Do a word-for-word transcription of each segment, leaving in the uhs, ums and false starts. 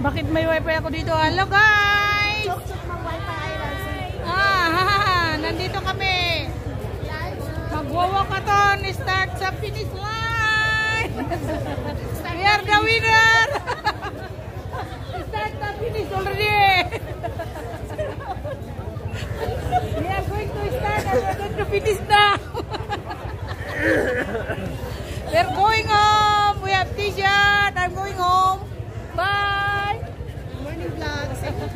Bakit may wifi ako dito? Hello guys! Ah, haha, nandito kami. Magwawakaton, start sa finish line. We are the winner. Start the finish already. We are going to start and we are going to finish now. We are going home. We have t-shirt. I'm going home. Bye. Morning vlog.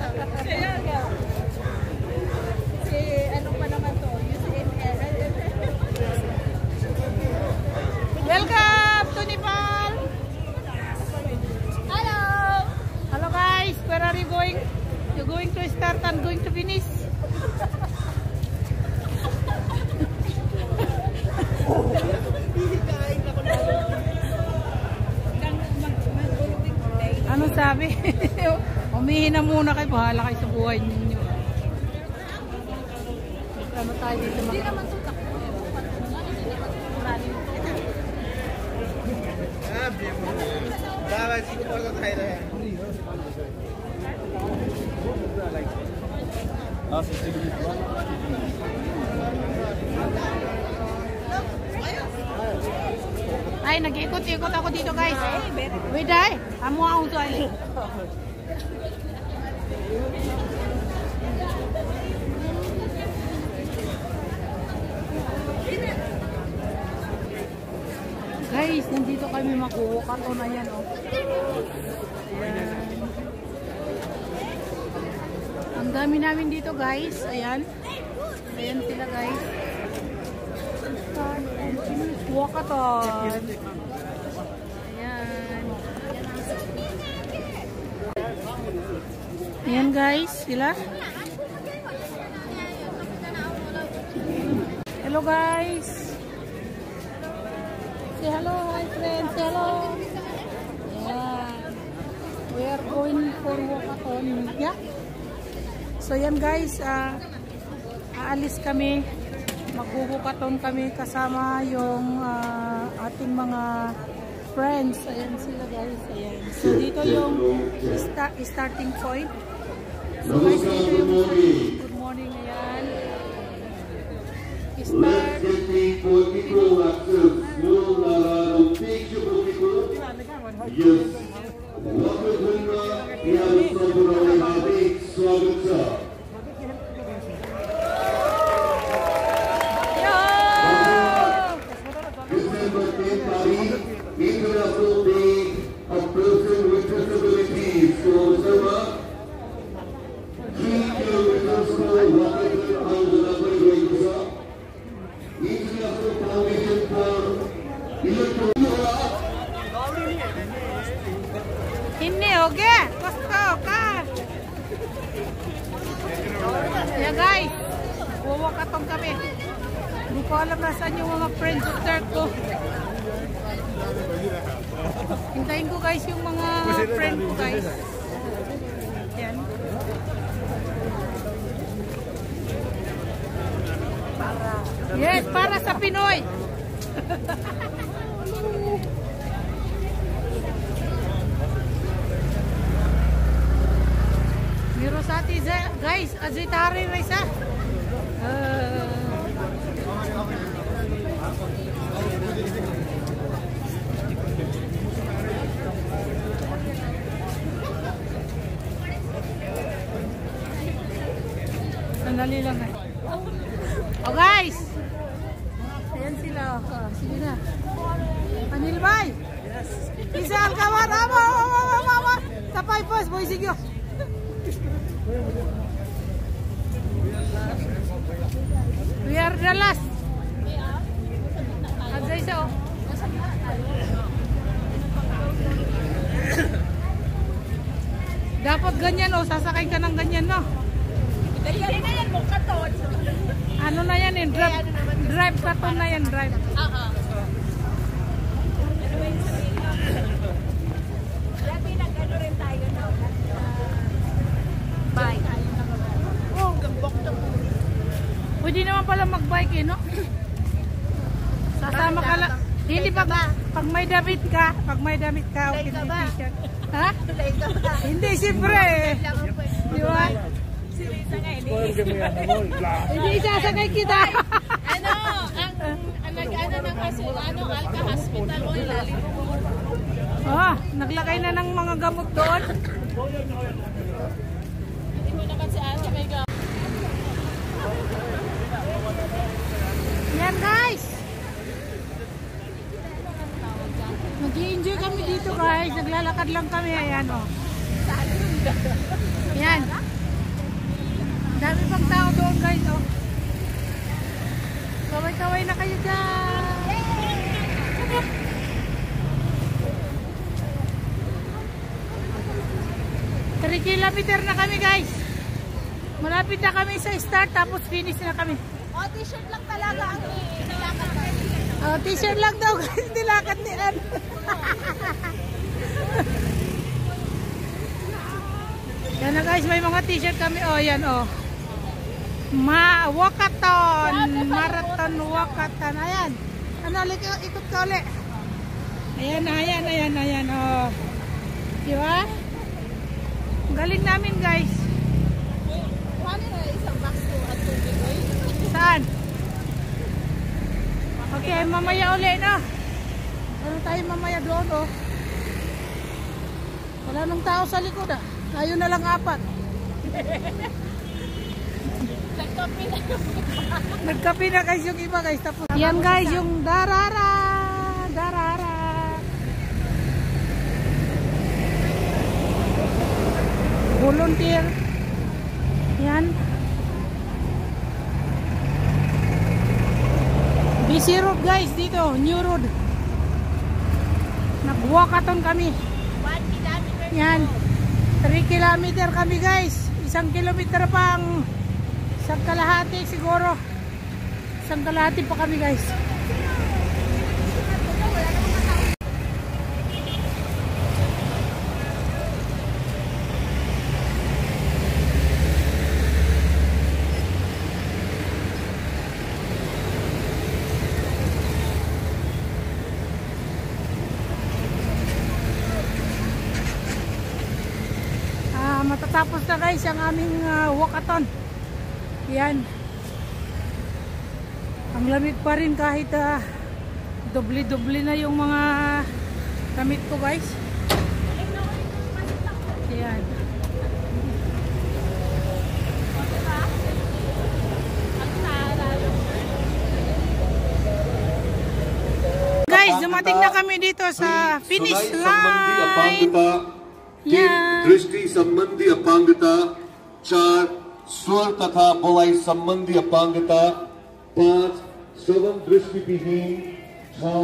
Si ano pa naman to? U C M L. Welcome to Nepal. Hello. Hello guys. Where are you going? You're going to start and going to finish. Ano sabi? Umihi na muna kayo. Bahala kayo sa buhay ninyo. Ano tayo dito? Hindi naman ito. Ay, nag-ikot-ikot ako dito guys. Wait ay, amo ako sa ay. Guys, nandito kami makuha na yan oh. Ayan. Ang dami namin dito guys. Ayan. Ayan sila guys. Walkathon. Ayan. Ayan guys, sila. Hello guys. Say hello, hi friends. Say hello. Ayan. We are going for walkathon. Yeah. So yan guys, uh, aalis kami. Magbubukaton kami kasama yung uh, ating mga friends. Ayan sila guys. Ayan. So dito yung sta starting point. So guys, dito yung good morning. Ayan. Start. International Day of Persons with Disabilities. So, Sama, three kilometers for Walkathon on the number Goisa. International Foundation for Electronic. Ini oke, kosto ka. Ya guys, walkathon kami. Hindi ko alam nasaan yung mga friends ko. Hintayin ko guys yung mga friend ko guys. Yan. Yes, para sa Pinoy. Mirosati guys, azitari raisa. Uh, Sandali lang eh. Oh guys! Ayan sila. Oh, sige na. Panilbay! Yes. Isa ang kawat. Ama! Ama! Ama! Ama! Tapay pos! Boy sigyo! We are the last. Agay siya oh. Dapat ganyan oh. Sasakay ka ng ganyan no. Ano na yan eh, drive, drive katon na yan, drive. Oo. Dati nag-ano rin tayo na, bike. Oh, gambok na po. Pwede naman pala mag-bike eh, no? Sasama ka lang. Hindi pag, pag may damit ka, pag may damit ka, okay na t-shirt. Ha? Hindi, siyempre. Di ba? Si Risa nga, hindi. Hindi isasakay kita. Ano, ang, ang nag-ano ng kaso, ano, Alka Hospital, o ilalim mo. Oh, naglagay na ng mga gamot doon. Hindi mo naman si Ate may gamot. Yan guys. Mag-i-enjoy kami dito guys. Naglalakad lang kami. Ayan o. Oh. Yan. Dami pang tao doon guys o. Oh. Kaway-kaway na kayo dyan. three kilometer na kami guys. Malapit na kami sa start tapos finish na kami. O, t-shirt lang talaga ang nilakad ka. Oh, t-shirt lang daw guys, nilakad ni Ann. Yan na guys, may mga t-shirt kami. Oh, yan oh. Ma Wakaton, Marathon Wakaton. Ayan. Ano, ulit, ikot ka ulit. Ayan, ayan, ayan, ayan. Oh. Diba? Galing namin guys. Paano na isang box to at tubig? Saan? Okay, mamaya ulit na. Ano tayo mamaya doon oh. Wala nang tao sa likod ah. Tayo na lang apat. Nagkape na. Nagkape na guys yung iba guys. Tapos yan guys yung darara. Darara. Volunteer. Yan. Busy road guys dito. New road. Nag-walkathon kami. one kilometer. Yan. three kilometer kami guys. Isang kilometer pang isang kalahati siguro. Isang kalahati pa kami guys. Matatapos na guys ang aming uh, walkathon. Yan. Ang lamig pa rin kahit uh, doble-doble na yung mga damit ko guys. Yan. Guys, dumating na kami dito sa finish line. तीन दृष्टि संबंधी अपांगता, चार स्वर तथा बोलाई संबंधी अपांगता, पांच श्रवण दृष्टि विहीन, छह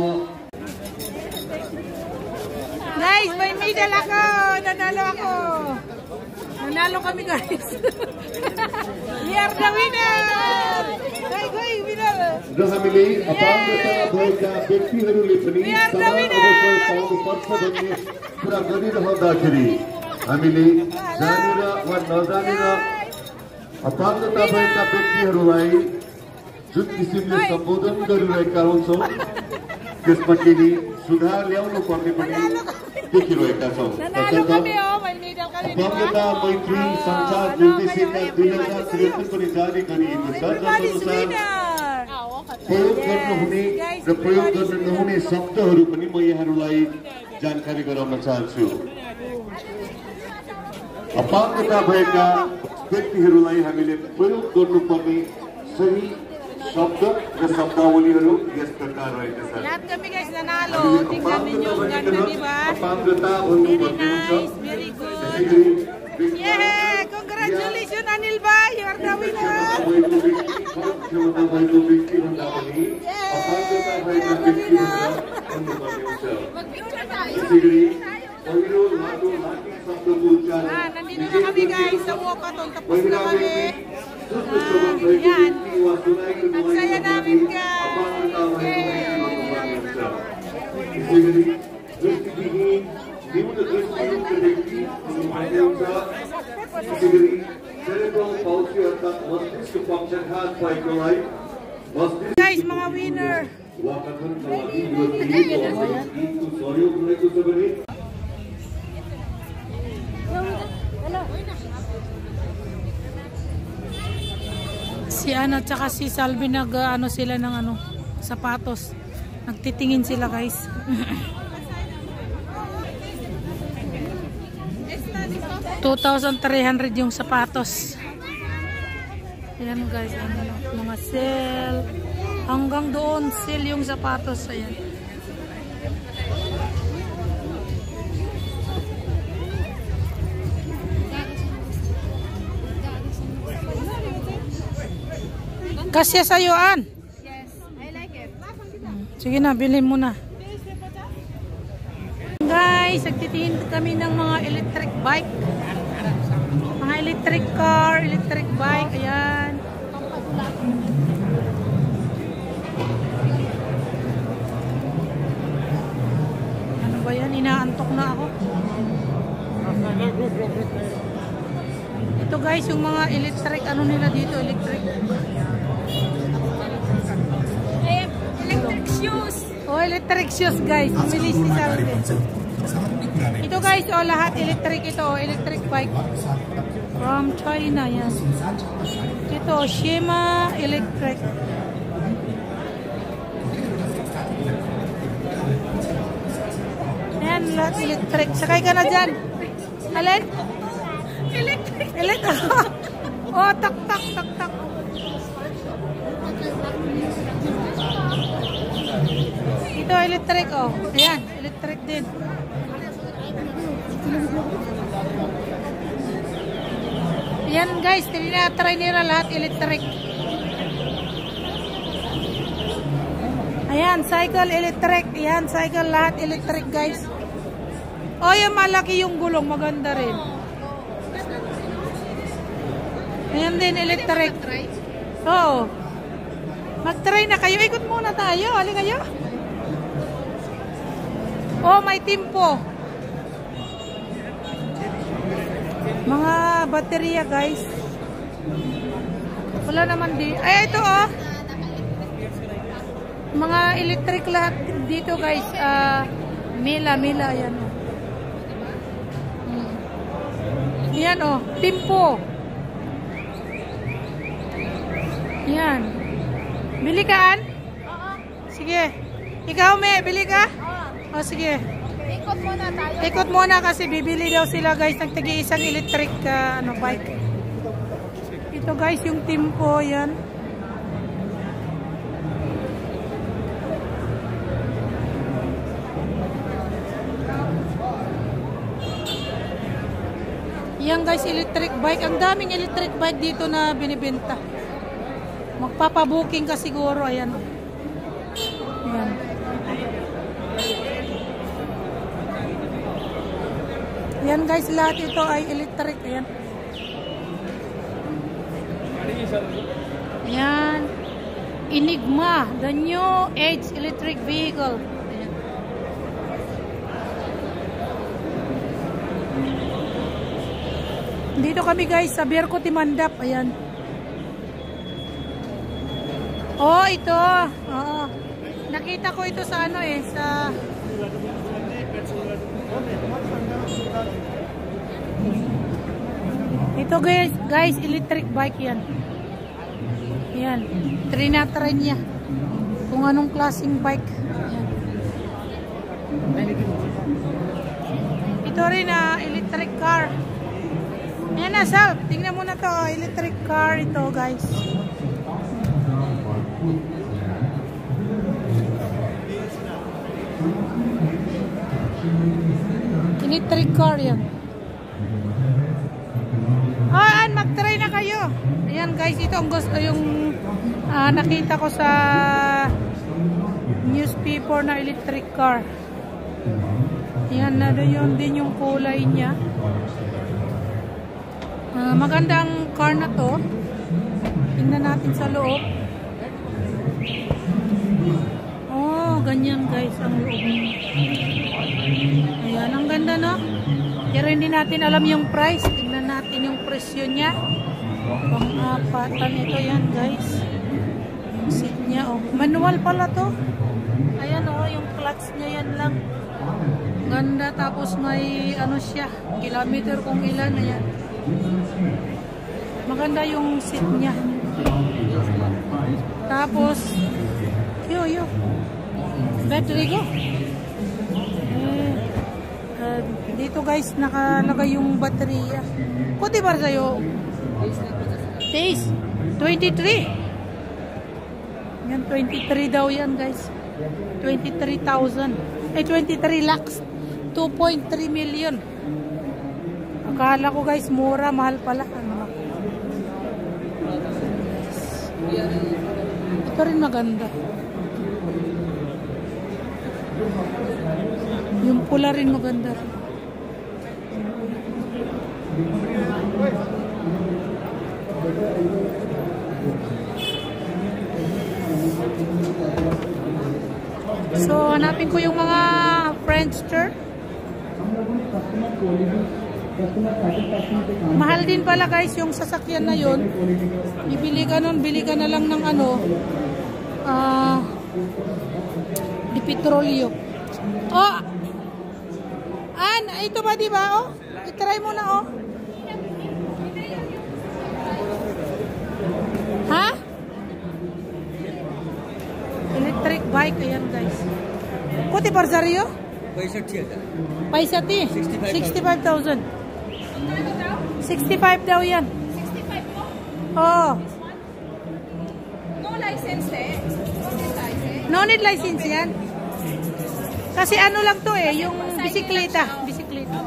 guys, may medal ako, nanalo ako. Nanalo kami guys. We are the winner. Guys, guys, winner. र हामीले अपाङ्गता भएका व्यक्तिहरूले पनि समान अवसर पाउनुपर्छ भन्ने कुरा गरिरहँदाखेरि हामीले जानेर वा नजानेर अपाङ्गता भएका व्यक्तिहरूलाई जुन किसिमले सम्बोधन गरिरहेका हुन्छौँ त्यसमा केही सुधार ल्याउनु पर्ने पनि देखिरहेका छौँ। अपाङ्गता मैत्री सञ्चार निर्देशिका दुई हजार त्रिहत्तर पनि जारी गरिएको छ, जसअनुसार प्रयोग गर्नुहुने र प्रयोग गर्न नहुने शब्दहरू पनि म यहाँहरूलाई जानकारी गराउन चाहन्छु। अपाङ्गता भएका व्यक्तिहरूलाई हामीले प्रयोग गर्नुपर्ने सही शब्द र शब्दावलीहरू यस प्रकार रहेका छन्। Lahat kami guys nanalo. Tingnan ninyo ang ganda, di ba? अपाङ्गता भन्नुपर्ने हुन्छ। Very good. Yeah, congratulations Anil bhai, you are the winner. Ah, nandito na kami guys sa walkathon. Tapos na kami. Ah, yan. Ang saya namin guys. Guys, mga winner. Si Ana at saka si Salvi nag uh, ano sila ng ano, sapatos. Nagtitingin sila guys. two thousand three hundred yung sapatos. Ayan guys, ano, mga sale. Hanggang doon sale yung sapatos. Ayan. Kasya sa'yo, An? Yes, I like it. Sige na, bilhin mo na. Guys, nagtitingin kami ng mga electric bike. Mga electric car, electric bike. Ayan. Ano ba yan? Inaantok na ako. Ito guys, yung mga electric, ano nila dito, electric. Eh, electric shoes. Oh, electric shoes guys. Bumili si Salve. Ito guys, oh lahat electric ito, oh, electric bike. From China, yan. Ito, Shima Electric. Yan, lahat electric. Sakay ka na dyan. Alin? Electric. Electric. Oh, tak, tak, tak, tak. Ito, electric, oh. Ayan, electric din. Ayan, guys, tinatry nila lahat electric. Ayan, cycle electric. Ayan, cycle lahat electric, guys. Oh, yung malaki yung gulong, maganda rin. Ayan din, electric. Oo. Mag-try na kayo. Ikot muna tayo. Halika kayo. Oh, may timpo. Mga baterya, guys. Wala naman di. Ay, ito oh. Mga electric lahat dito, guys. Uh, Mila, Mila. Ayan oh. Hmm. Ayan oh. Timpo. Ayan. Bili ka, An? Oo. Sige. Ikaw, Me, bili ka? Oo. O, sige. Ikot muna tayo. Ikot muna kasi bibili daw sila, guys, ng tagi isang electric uh, ano, bike. Ito, guys, yung Timpo, yan. Yan, guys, electric bike. Ang daming electric bike dito na binibenta. Magpapabooking ka siguro. Ayan. Ayan. Ayan guys, lahat ito ay electric. Ayan. Ayan. Enigma, the new age electric vehicle. Ayan. Dito kami guys sa Bierco Timandap. Ayan. Oh, ito. Oo. Nakita ko ito sa ano eh, sa ito guys, guys, electric bike yan. Yan. Trinatry niya. Kung anong klaseng bike. Yan. Ito rin ah, electric car. Yan na, Sal. Tingnan mo na to. Electric car ito, guys. Electric car yan. Ah, mag-try na kayo. Ayan guys, ito ang gusto yung uh, nakita ko sa newspaper na electric car. Ayan na yun din yung kulay niya. Uh, magandang car na to. Tingnan natin sa loob. Oh, ganyan guys ang loob niya. Ayan, ang ganda no? Pero hindi natin alam yung price. Tingnan natin yung presyo niya. Pang-apatan ito yan guys. Yung seat niya. Oh. Manual pala to. Ayan oh, yung clutch niya yan lang. Ganda, tapos may ano siya, kilometer kung ilan. Ayan. Maganda yung seat niya. Tapos, yo, yo. Battery ko. Eh, uh, dito guys, nakalagay yung baterya. Kuti ba sa'yo? Taste. twenty-three. Yan, twenty-three daw yan guys. twenty-three thousand. Eh, twenty-three lakhs. two point three million. Akala ko guys, mura, mahal pala. Ano? Ito rin maganda. Yung pula rin maganda. So, hanapin ko yung mga Friendster. Mahal din pala guys yung sasakyan na yun. Ibili ka nun, bili ka na lang ng ano, ah, uh, di petrolyo. Oh! An, ito ba diba oh? I-try mo na oh. Ha? Electric bike, ayan guys. Kuti parsaryo? Paisati. sixty-five thousand. sixty-five daw yan. sixty-five mo? Oo. No license eh. No need license. No need license yan. Kasi ano lang to eh, yung bisikleta. Bisikleta.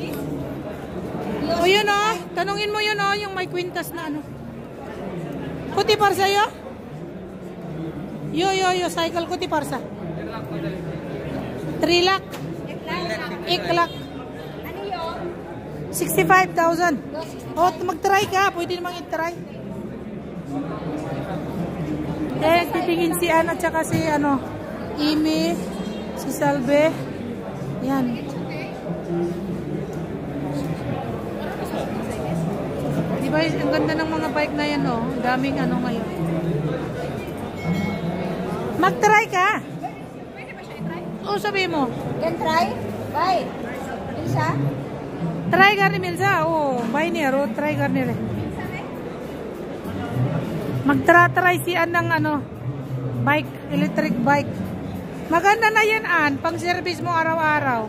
O yun o, tanungin mo yun o, yung may kwintas na ano. Kuti parsa yo? Yo, yo, yo, cycle kuti parsa. three lakh. eight lakh. Ano yun? sixty-five thousand. O, mag-try ka. Pwede namang i-try. Eh, titingin si Ann at saka si ano, Imi, si Salve. Yan. Diba, ang ganda ng mga bike na yan, oh. Daming ano ngayon. Mag-try ka. Pwede ba siya i-try? O, sabi mo. Can try? Bye. Ilsa? Try ka ni Milsa. O, buy niya. O, try ka nila. Mag-try si Ann ng ano, bike, electric bike. Maganda na yan, Ann. Pang-service mo araw-araw.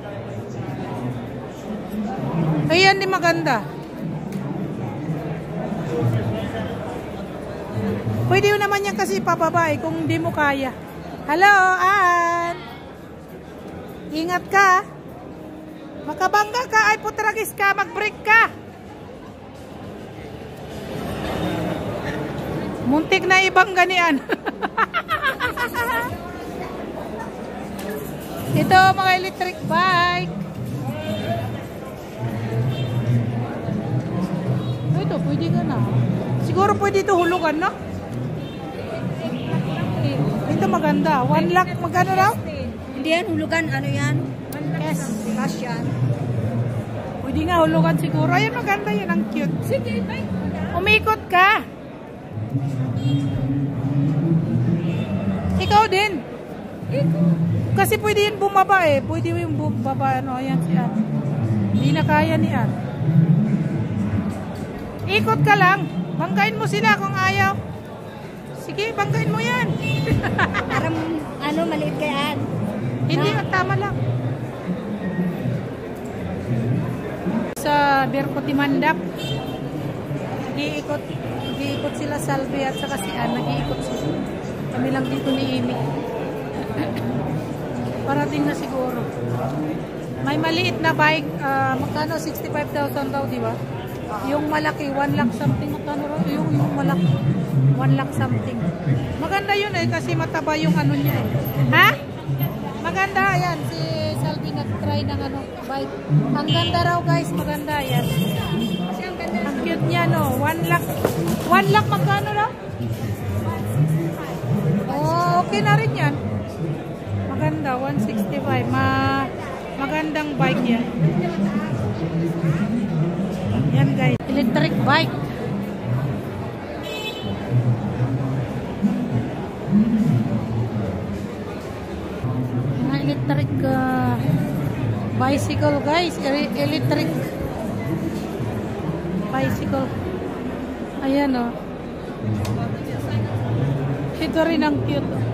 Ayan, di maganda. Pwede yun naman yan kasi pababa eh, kung di mo kaya. Hello, Ann. Ingat ka. Makabangga ka, ay putragis ka, mag-break ka. Muntik na ibang ganian. Ito mga electric bike. Ito, pwede ka na. Siguro pwede ito hulugan, no? Ito maganda. One lakh, magkano raw? Hindi yan, hulugan. Ano yan? Yes. Cash yan. Pwede nga hulugan siguro. Ayan, maganda yan. Ang cute. Sige, bye. Umikot ka. Ikaw din. Ikot. Kasi pwede yun bumaba eh. Pwede yung bumaba. Ano, ayan si Ann. Hindi na kaya ni Ann. Ikot ka lang. Banggain mo sila kung ayaw. Sige, banggain mo yan. Parang ano, maliit kay Ann. Hindi, na. Tama lang. Sa Berkoti Mandap, nag-iikot, nag-iikot sila Salve at saka si Ann. Nag-iikot sila. Kami lang dito ni Amy. Parating na siguro. May maliit na bike, uh, magkano sixty-five thousand daw, di ba? Yung malaki, one lakh something. Magkano raw? Yung, yung malaki, one lakh something. Maganda yun eh, kasi mataba yung ano niya eh. Ha? Maganda, yan. Si Salvi nag-try ng ano, bike. Ang ganda raw guys, maganda yan. Ang cute niya, no? one lakh. one lakh magkano raw? Oh, okay na rin yan. Maganda, one sixty-five. Ma magandang bike yan. Yan guys, electric bike. Mga electric uh, bicycle guys, electric bicycle. Ayan oh. Ito rin ang cute.